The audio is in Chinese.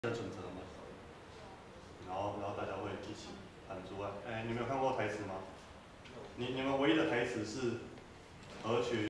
的准则嘛，然后大家会一起喊出来。哎，你们有看过台词吗？你们唯一的台词是合群。